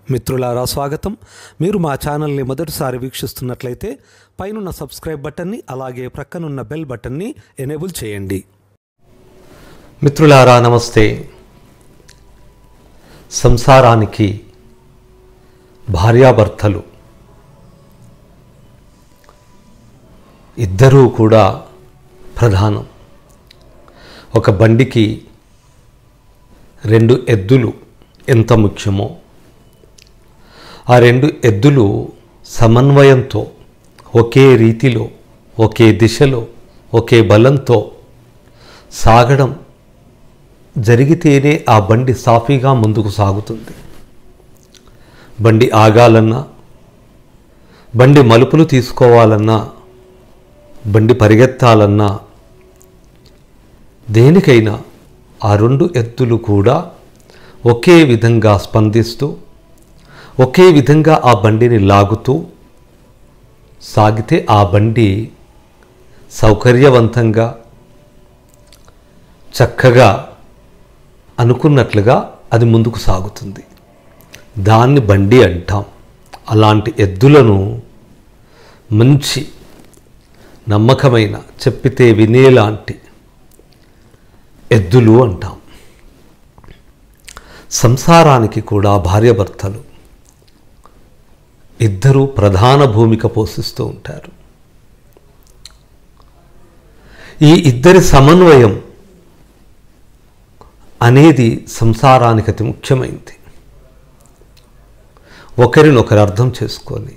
మిత్రులారా స్వాగతం. మీరు మా ఛానల్ని మొదటిసారి వీక్షిస్తున్నట్లయితే పైనున్న సబ్స్క్రైబ్ బటన్ని అలాగే ప్రక్కనున్న బెల్ బటన్ని ఎనేబుల్ చేయండి. మిత్రులారా నమస్తే. సంసారానికి భార్యాభర్తలు ఇద్దరూ కూడా ప్రధానం. ఒక బండికి రెండు ఎద్దులు ఎంత ముఖ్యమో ఆ రెండు ఎద్దులు సమన్వయంతో ఒకే రీతిలో ఒకే దిశలో ఒకే బలంతో సాగడం జరిగితేనే ఆ బండి సాఫీగా ముందుకు సాగుతుంది. బండి ఆగాలన్నా, బండి మలుపులు తీసుకోవాలన్నా, బండి పరిగెత్తాలన్నా, దేనికైనా ఆ రెండు ఎద్దులు కూడా ఒకే విధంగా స్పందిస్తూ ఒకే విధంగా ఆ బండిని లాగుతూ సాగితే ఆ బండి సౌకర్యవంతంగా చక్కగా అనుకున్నట్లుగా అది ముందుకు సాగుతుంది. దాన్ని బండి అంటాం. అలాంటి ఎద్దులను మంచి నమ్మకమైన చెప్పితే వినేలాంటి ఎద్దులు అంటాం. సంసారానికి కూడా భార్యాభర్తలు ఇద్దరూ ప్రధాన భూమిక పోషిస్తూ ఉంటారు. ఈ ఇద్దరి సమన్వయం అనేది సంసారానికి అతి ముఖ్యమైనది. ఒకరినొకరు అర్థం చేసుకొని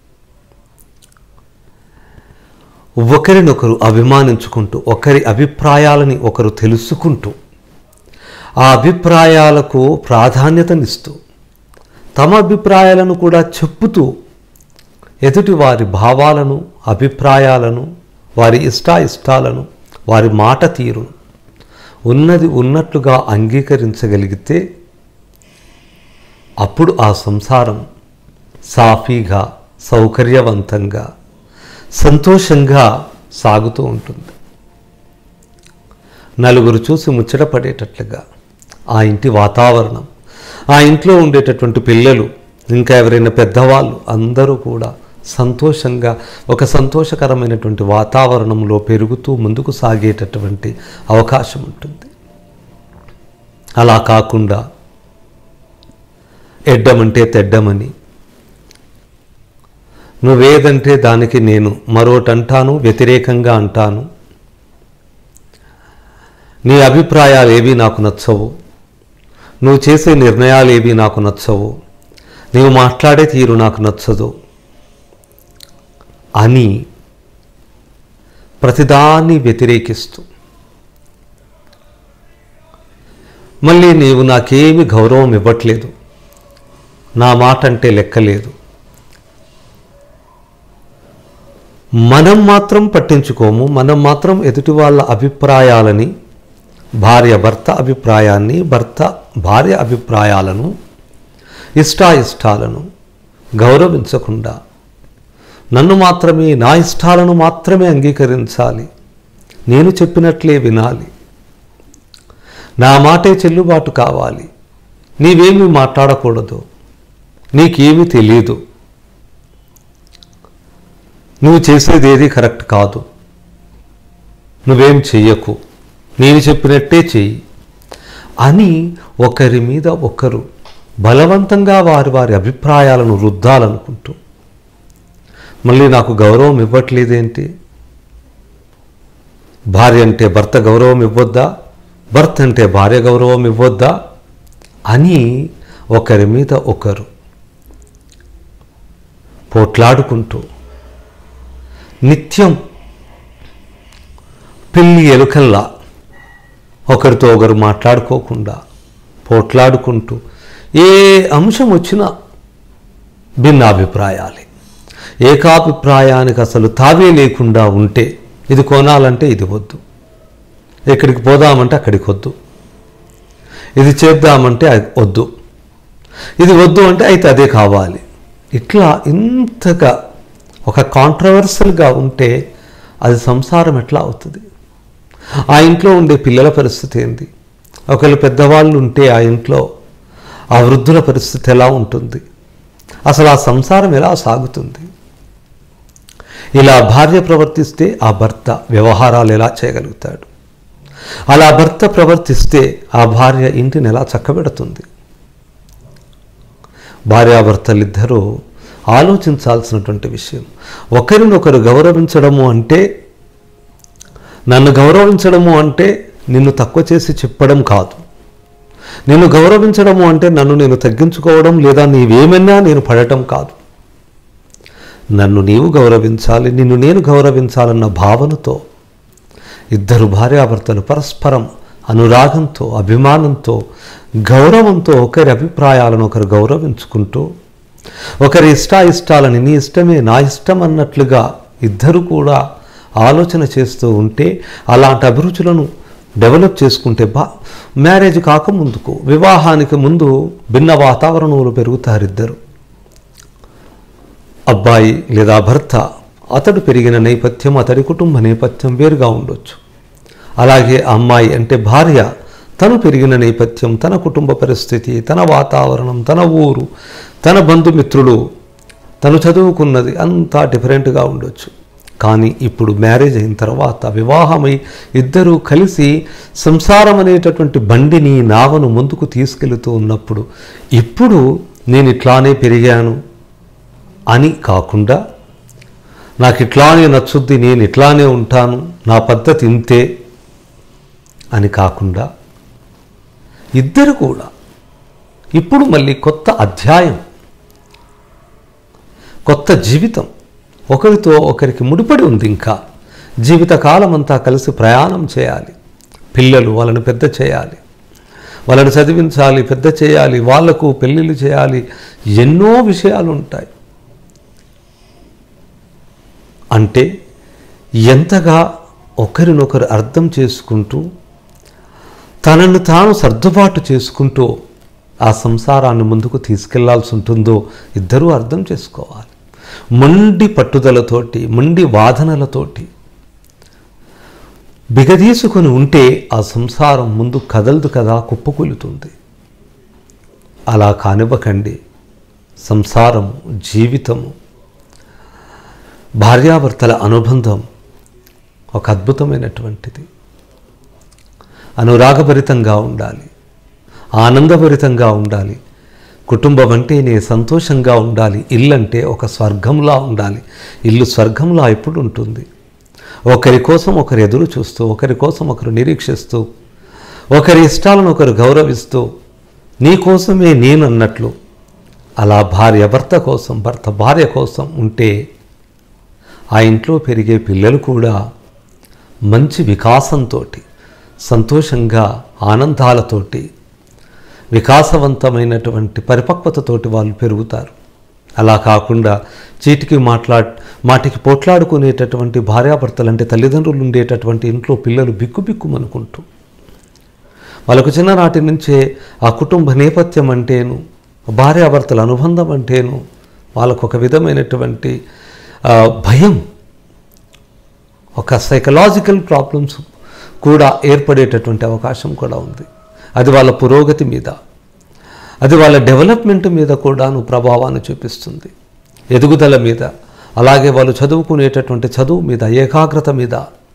ఒకరినొకరు అభిమానించుకుంటూ ఒకరి అభిప్రాయాలని ఒకరు తెలుసుకుంటూ ఆ అభిప్రాయాలకు ప్రాధాన్యతనిస్తూ తమ అభిప్రాయాలను కూడా చెప్పుతూ ఎదుటి వారి భావాలను, అభిప్రాయాలను, వారి ఇష్టాయిష్టాలను, వారి మాట తీరును ఉన్నది ఉన్నట్లుగా అంగీకరించగలిగితే అప్పుడు ఆ సంసారం సాఫీగా, సౌకర్యవంతంగా, సంతోషంగా సాగుతూ ఉంటుంది. నలుగురు చూసి ముచ్చటపడేటట్లుగా ఆ ఇంటి వాతావరణం, ఆ ఇంట్లో ఉండేటటువంటి పిల్లలు, ఇంకా ఎవరైనా పెద్దవాళ్ళు అందరూ కూడా సంతోషంగా ఒక సంతోషకరమైనటువంటి వాతావరణంలో పెరుగుతూ ముందుకు సాగేటటువంటి అవకాశం ఉంటుంది. అలా కాకుండా ఎడ్డమంటే తెడ్డమని, నువ్వేదంటే దానికి నేను మరోటంటాను, వ్యతిరేకంగా అంటాను, నీ అభిప్రాయాలు ఏవి నాకు నచ్చవు, నువ్వు చేసే నిర్ణయాలు ఏవి నాకు నచ్చవు, నీవు మాట్లాడే తీరు నాకు నచ్చదు అని ప్రతిదాన్ని వ్యతిరేకిస్తూ మళ్ళీ నీవు నాకేమి గౌరవం ఇవ్వట్లేదు, నా మాట అంటే లెక్కలేదు, మనం మాత్రం పట్టించుకోము, మనం మాత్రం ఎదుటి వాళ్ళ అభిప్రాయాలని, భార్య భర్త అభిప్రాయాన్ని, భర్త భార్య అభిప్రాయాలను, ఇష్టాయిష్టాలను గౌరవించకుండా నన్ను మాత్రమే, నా ఇష్టాలను మాత్రమే అంగీకరించాలి, నేను చెప్పినట్లే వినాలి, నా మాటే చెల్లుబాటు కావాలి, నీవేమీ మాట్లాడకూడదు, నీకేమీ తెలియదు, నువ్వు చేసేది ఏది కరెక్ట్ కాదు, నువ్వేం చెయ్యకు, నేను చెప్పినట్టే చెయ్యి అని ఒకరి మీద ఒకరు బలవంతంగా వారి వారి అభిప్రాయాలను రుద్దాలనుకుంటూ మళ్ళీ నాకు గౌరవం ఇవ్వట్లేదేంటి, భార్య అంటే భర్త గౌరవం ఇవ్వొద్దా, భర్త అంటే భార్య గౌరవం ఇవ్వొద్దా అని ఒకరి మీద ఒకరు పోట్లాడుకుంటూ నిత్యం పిల్లి ఎలుకల్లా ఒకరితో ఒకరు మాట్లాడుకోకుండా పోట్లాడుకుంటూ ఏ అంశం వచ్చినా భిన్నాభిప్రాయాలే, ఏకాభిప్రాయానికి అసలు తావే లేకుండా ఉంటే ఇది కొనాలంటే ఇది వద్దు, ఎక్కడికి పోదామంటే అక్కడికి వద్దు, ఇది చేద్దామంటే వద్దు, ఇది వద్దు అంటే అయితే అదే కావాలి, ఇట్లా ఇంతగా ఒక కాంట్రవర్సల్గా ఉంటే అది సంసారం ఎట్లా అవుతుంది? ఆ ఇంట్లో ఉండే పిల్లల పరిస్థితి ఏంటి? ఒకళ్ళు పెద్దవాళ్ళు ఉంటే ఆ ఇంట్లో ఆ వృద్ధుల పరిస్థితి ఎలా ఉంటుంది? అసలు ఆ సంసారం ఎలా సాగుతుంది? ఇలా భార్య ప్రవర్తిస్తే ఆ భర్త వ్యవహారాలు ఎలా చేయగలుగుతాడు? అలా భర్త ప్రవర్తిస్తే ఆ భార్య ఇంటిని ఎలా చక్కబెడుతుంది? భార్యాభర్తలిద్దరూ ఆలోచించాల్సినటువంటి విషయం. ఒకరినొకరు గౌరవించడము అంటే, నన్ను గౌరవించడము అంటే నిన్ను తక్కువ చేసి చెప్పడం కాదు. నిన్ను గౌరవించడము అంటే నన్ను నేను తగ్గించుకోవడం, లేదా నీవేమన్నా నేను పడటం కాదు. నన్ను నీవు గౌరవించాలి, నిన్ను నేను గౌరవించాలన్న భావనతో ఇద్దరు భార్యాభర్తలు పరస్పరం అనురాగంతో, అభిమానంతో, గౌరవంతో ఒకరి అభిప్రాయాలను ఒకరు గౌరవించుకుంటూ, ఒకరి ఇష్టాయిష్టాలని నీ ఇష్టమే నా ఇష్టం అన్నట్లుగా ఇద్దరు కూడా ఆలోచన చేస్తూ ఉంటే, అలాంటి అభిరుచులను డెవలప్ చేసుకుంటే మ్యారేజ్ కాకముందుకు, వివాహానికి ముందు భిన్న వాతావరణంలో పెరుగుతారు ఇద్దరు. అబ్బాయి లేదా భర్త, అతడు పెరిగిన నేపథ్యం, అతడి కుటుంబ నేపథ్యం వేరుగా ఉండొచ్చు. అలాగే అమ్మాయి అంటే భార్య, తను పెరిగిన నేపథ్యం, తన కుటుంబ పరిస్థితి, తన వాతావరణం, తన ఊరు, తన బంధుమిత్రులు, తను చదువుకున్నది అంతా డిఫరెంట్గా ఉండొచ్చు. కానీ ఇప్పుడు మ్యారేజ్ అయిన తర్వాత, వివాహమై ఇద్దరూ కలిసి సంసారం అనేటటువంటి బండిని, నావను ముందుకు తీసుకెళుతూ ఉన్నప్పుడు, ఇప్పుడు నేను ఇట్లానే పెరిగాను అని కాకుండా, నాకు ఇట్లానే నచ్చుద్ది, నేను ఇట్లానే ఉంటాను, నా పద్ధతి ఇంతే అని కాకుండా, ఇద్దరు కూడా ఇప్పుడు మళ్ళీ కొత్త అధ్యాయం, కొత్త జీవితం, ఒకరితో ఒకరికి ముడిపడి ఉంది. ఇంకా జీవితకాలం అంతా కలిసి ప్రయాణం చేయాలి. పిల్లలు, వాళ్ళని పెద్ద చేయాలి, వాళ్ళని చదివించాలి, పెద్ద చేయాలి, వాళ్లకు పెళ్ళిళ్ళు చేయాలి, ఎన్నో విషయాలు ఉంటాయి. అంటే ఎంతగా ఒకరినొకరు అర్థం చేసుకుంటూ, తనను తాను సర్దుబాటు చేసుకుంటూ ఆ సంసారాన్ని ముందుకు తీసుకెళ్లాల్సి ఉంటుందో ఇద్దరూ అర్థం చేసుకోవాలి. మొండి పట్టుదలతోటి, మొండి వాదనలతోటి బిగదీసుకొని ఉంటే ఆ సంసారం ముందు కదలదు కదా, కుప్పకూలుతుంది. అలా కానివ్వకండి. సంసారము, జీవితము, భార్యాభర్తల అనుబంధం ఒక అద్భుతమైనటువంటిది. అనురాగభరితంగా ఉండాలి, ఆనందభరితంగా ఉండాలి. కుటుంబం అంటేనే సంతోషంగా ఉండాలి. ఇల్లు అంటే ఒక స్వర్గంలా ఉండాలి. ఇల్లు స్వర్గంలా ఎప్పుడు ఉంటుంది? ఒకరి కోసం ఒకరు ఎదురు చూస్తూ, ఒకరి కోసం ఒకరు నిరీక్షిస్తూ, ఒకరి ఇష్టాలను ఒకరు గౌరవిస్తూ, నీ కోసమే నేను అన్నట్లు అలా భార్య భర్త కోసం, భర్త భార్య కోసం ఉంటే ఆ ఇంట్లో పెరిగే పిల్లలు కూడా మంచి వికాసంతో, సంతోషంగా, ఆనందాలతోటి, వికాసవంతమైనటువంటి పరిపక్వతతోటి వాళ్ళు పెరుగుతారు. అలా కాకుండా చీటికి మాటికి పోట్లాడుకునేటటువంటి భార్యాభర్తలు అంటే తల్లిదండ్రులు ఉండేటటువంటి ఇంట్లో పిల్లలు బిక్కుబిక్కుమనుకుంటూ, వాళ్ళకు చిన్ననాటి నుంచే ఆ కుటుంబ నేపథ్యం అంటేను, భార్యాభర్తల అనుబంధం అంటేను వాళ్ళకు ఒక విధమైనటువంటి భయం, ఒక సైకలాజికల్ ప్రాబ్లమ్స్ కూడా ఏర్పడేటటువంటి అవకాశం కూడా ఉంది. అది వాళ్ళ పురోగతి మీద, అది వాళ్ళ డెవలప్మెంట్ మీద కూడాను ప్రభావాన్ని చూపిస్తుంది, ఎదుగుదల మీద. అలాగే వాళ్ళు చదువుకునేటటువంటి చదువు మీద, ఏకాగ్రత మీద,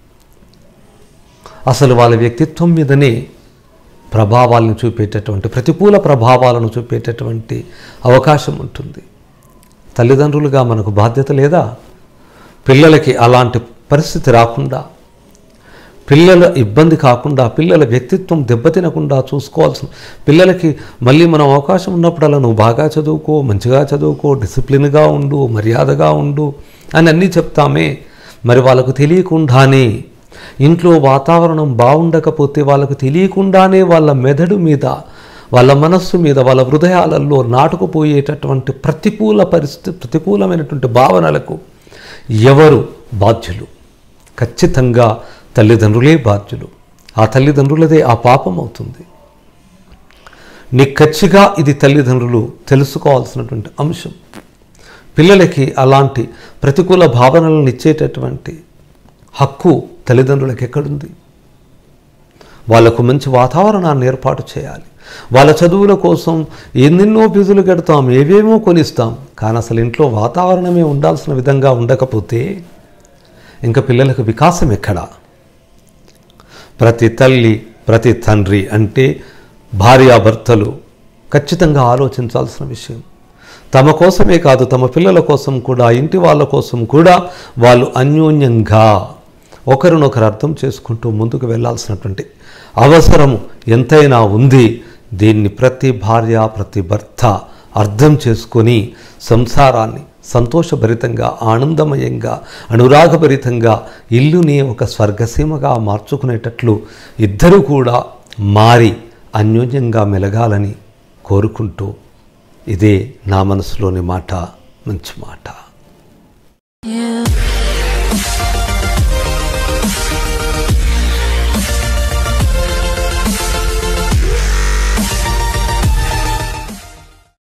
అసలు వాళ్ళ వ్యక్తిత్వం మీదనే ప్రభావాలను చూపేటటువంటి, ప్రతికూల ప్రభావాలను చూపేటటువంటి అవకాశం ఉంటుంది. తల్లిదండ్రులుగా మనకు బాధ్యత లేదా? పిల్లలకి అలాంటి పరిస్థితి రాకుండా, పిల్లల ఇబ్బంది కాకుండా, పిల్లల వ్యక్తిత్వం దెబ్బతినకుండా చూసుకోవాల్సిన, పిల్లలకి మళ్ళీ మనం అవకాశం ఉన్నప్పుడల్లా నువ్వు బాగా చదువుకో, మంచిగా చదువుకో, డిసిప్లిన్గా ఉండు, మర్యాదగా ఉండు అని అన్నీ చెప్తామే. మరి వాళ్ళకు తెలియకుండానే, ఇంట్లో వాతావరణం బాగుండకపోతే వాళ్ళకు తెలియకుండానే వాళ్ళ మెదడు మీద, వాళ్ళ మనస్సు మీద, వాళ్ళ హృదయాలలో నాటుకుపోయేటటువంటి ప్రతికూలమైనటువంటి భావనలకు ఎవరు బాధ్యులు? ఖచ్చితంగా తల్లిదండ్రులే బాధ్యులు. ఆ తల్లిదండ్రులదే ఆ పాపం అవుతుంది. నిక్కచ్చిగా ఇది తల్లిదండ్రులు తెలుసుకోవాల్సినటువంటి అంశం. పిల్లలకి అలాంటి ప్రతికూల భావనలను ఇచ్చేటటువంటి హక్కు తల్లిదండ్రులకు ఎక్కడుంది? వాళ్లకు మంచి వాతావరణాన్ని ఏర్పాటు చేయాలి. వాళ్ళ చదువుల కోసం ఎన్నెన్నో ఫీజులు కడతాం, ఏవేమో కొనిస్తాం. కానీ అసలు ఇంట్లో వాతావరణమే ఉండాల్సిన విధంగా ఉండకపోతే ఇంకా పిల్లలకు వికాసం ఎక్కడా? ప్రతి తల్లి, ప్రతి తండ్రి అంటే భార్యాభర్తలు ఖచ్చితంగా ఆలోచించాల్సిన విషయం. తమ కోసమే కాదు, తమ పిల్లల కోసం కూడా, ఇంటి వాళ్ళ కోసం కూడా వాళ్ళు అన్యోన్యంగా ఒకరినొకరు అర్థం చేసుకుంటూ ముందుకు వెళ్ళాల్సినటువంటి అవసరం ఎంతైనా ఉంది. దీన్ని ప్రతి భార్య, ప్రతి భర్త అర్థం చేసుకొని సంసారాన్ని సంతోషభరితంగా, ఆనందమయంగా, అనురాగభరితంగా, ఇల్లుని ఒక స్వర్గసీమగా మార్చుకునేటట్లు ఇద్దరు కూడా మారి అన్యోన్యంగా మెలగాలని కోరుకుంటూ, ఇదే నా మనసులోని మాట, మంచి మాట.